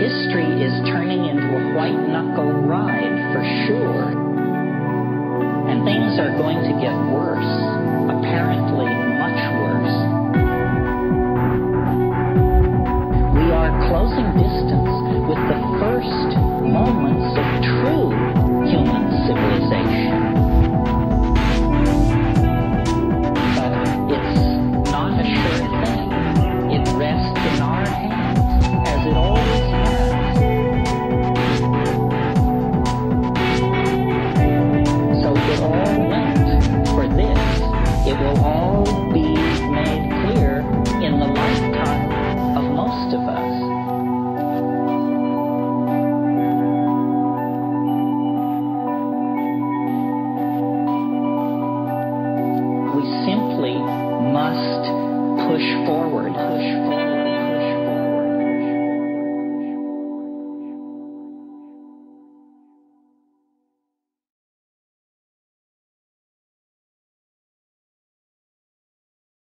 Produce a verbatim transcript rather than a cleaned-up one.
history is turning into a white-knuckle ride for sure. And things are going to get worse, apparently much worse. We are closing distance with the first moments of true human civilization. But it's not a sure thing. It rests in our hands, as it always has. So it all went for this. It will all be made clear in the lifetime of most of us. We simply must push forward.